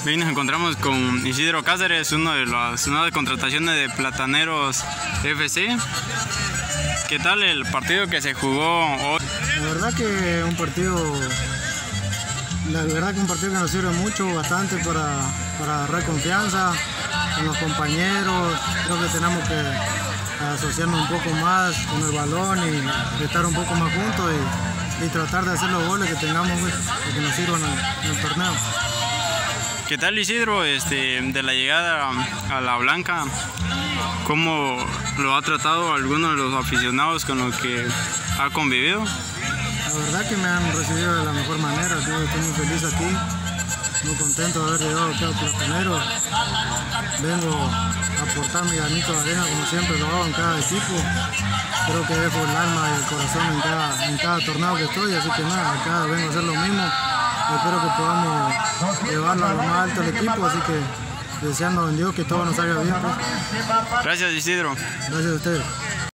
Hoy nos encontramos con Isidro Cáceres, uno de las nuevas contrataciones de Plataneros FC. ¿Qué tal el partido que se jugó hoy? La verdad que un partido que nos sirve mucho, bastante para agarrar confianza con los compañeros. Creo que tenemos que asociarnos un poco más con el balón y estar un poco más juntos y tratar de hacer los goles que tengamos, que nos sirvan en el torneo. ¿Qué tal, Isidro, de la llegada a La Blanca? ¿Cómo lo ha tratado alguno de los aficionados con los que ha convivido? La verdad que me han recibido de la mejor manera. Estoy muy feliz aquí, muy contento de haber llegado aquí a Plataneros. Vengo a aportar mi granito de arena como siempre lo hago en cada equipo. Creo que dejo el alma y el corazón en cada torneo que estoy, así que nada, acá vengo a hacer lo mismo. Espero que podamos llevarlo a lo más alto el equipo, así que deseando en Dios que todo nos salga bien. Pues. Gracias, Isidro. Gracias a ustedes.